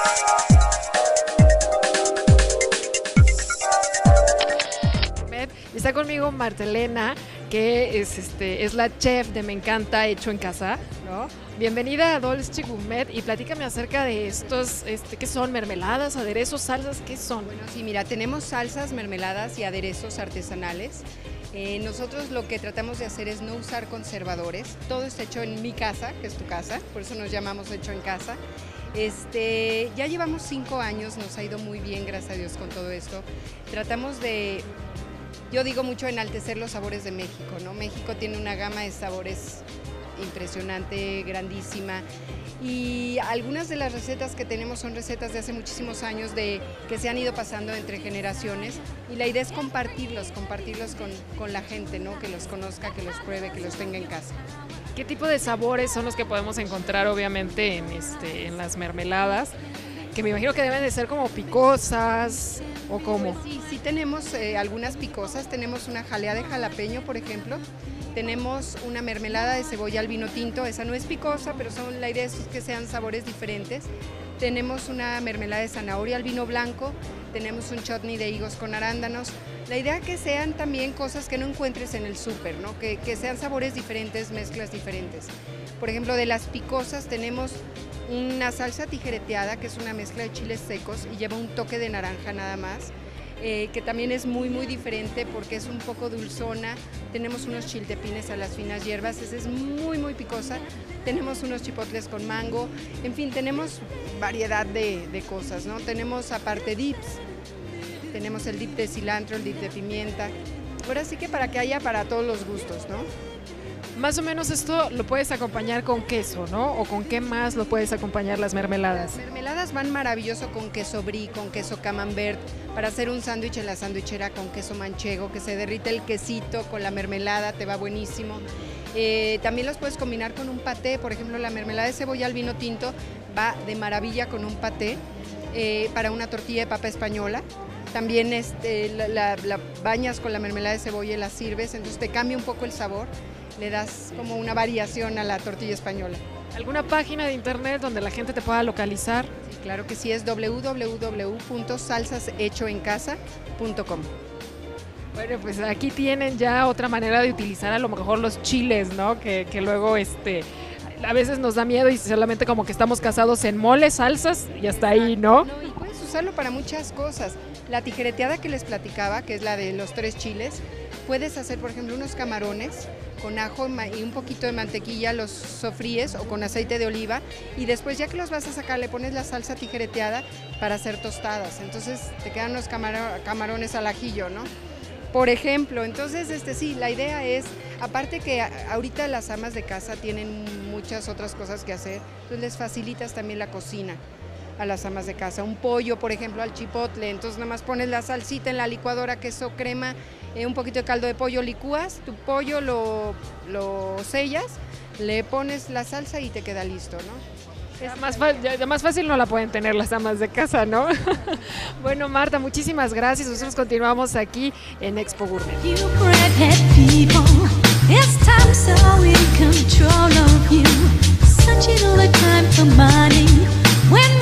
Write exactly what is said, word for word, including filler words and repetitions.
Está conmigo Martelena, que es, este, es la chef de Me Encanta Hecho en Casa, ¿no? Bienvenida a Dolce Gourmet y platícame acerca de estos, este, ¿qué son? ¿Mermeladas, aderezos, salsas? ¿Qué son? Bueno, sí, mira, tenemos salsas, mermeladas y aderezos artesanales. Eh, nosotros lo que tratamos de hacer es no usar conservadores. Todo está hecho en mi casa, que es tu casa, por eso nos llamamos Hecho en Casa. Este, ya llevamos cinco años, nos ha ido muy bien, gracias a Dios, con todo esto. Tratamos de... Yo digo mucho enaltecer los sabores de México, ¿no? México tiene una gama de sabores impresionante, grandísima, y algunas de las recetas que tenemos son recetas de hace muchísimos años de, que se han ido pasando entre generaciones, y la idea es compartirlos, compartirlos con, con la gente, ¿no? Que los conozca, que los pruebe, que los tenga en casa. ¿Qué tipo de sabores son los que podemos encontrar obviamente en, este, en las mermeladas? Que me imagino que deben de ser como picosas o como... Pues sí, sí tenemos eh, algunas picosas, tenemos una jalea de jalapeño, por ejemplo, tenemos una mermelada de cebolla al vino tinto, esa no es picosa, pero son, la idea es que sean sabores diferentes. Tenemos una mermelada de zanahoria al vino blanco, tenemos un chutney de higos con arándanos. La idea es que sean también cosas que no encuentres en el súper, ¿no? Que, que sean sabores diferentes, mezclas diferentes. Por ejemplo, de las picosas tenemos una salsa tijereteada, que es una mezcla de chiles secos y lleva un toque de naranja nada más, eh, que también es muy muy diferente porque es un poco dulzona. Tenemos unos chiltepines a las finas hierbas, esa es muy muy picosa. Tenemos unos chipotles con mango, en fin, tenemos variedad de, de cosas, ¿no? Tenemos aparte dips, tenemos el dip de cilantro, el dip de pimienta. Ahora sí que para que haya para todos los gustos, ¿no? Más o menos esto lo puedes acompañar con queso, ¿no? ¿O con qué más lo puedes acompañar las mermeladas? Las mermeladas van maravilloso con queso brie, con queso camembert, para hacer un sándwich en la sandwichera con queso manchego, que se derrite el quesito con la mermelada, te va buenísimo. Eh, también los puedes combinar con un paté, por ejemplo, la mermelada de cebolla al vino tinto va de maravilla con un paté, eh, para una tortilla de papa española. También este, la, la, la bañas con la mermelada de cebolla y la sirves, entonces te cambia un poco el sabor. Le das como una variación a la tortilla española. ¿Alguna página de internet donde la gente te pueda localizar? Sí, claro que sí, es doble u doble u doble u punto salsas hecho en casa punto com. Bueno, pues aquí tienen ya otra manera de utilizar a lo mejor los chiles, ¿no? Que, que luego este, a veces nos da miedo y solamente como que estamos casados en moles, salsas y hasta ahí, ¿no? No, y puedes usarlo para muchas cosas. La tijereteada que les platicaba, que es la de los tres chiles, puedes hacer, por ejemplo, unos camarones con ajo y un poquito de mantequilla, los sofríes o con aceite de oliva, y después ya que los vas a sacar le pones la salsa tijereteada para hacer tostadas, entonces te quedan unos camaro- camarones al ajillo, ¿no? Por ejemplo, entonces este sí, la idea es, aparte que a- ahorita las amas de casa tienen muchas otras cosas que hacer, entonces les facilitas también la cocina a las amas de casa. Un pollo, por ejemplo, al chipotle, entonces nada más pones la salsita en la licuadora, queso, crema, eh, un poquito de caldo de pollo, licúas tu pollo, lo, lo sellas, le pones la salsa y te queda listo, ¿no? Ya más, ya, ya más fácil no la pueden tener las amas de casa, ¿no? Bueno, Marta, muchísimas gracias. Nosotros continuamos aquí en Expo Gourmet. You redhead people, it's time so in control of you. Such a little time for money when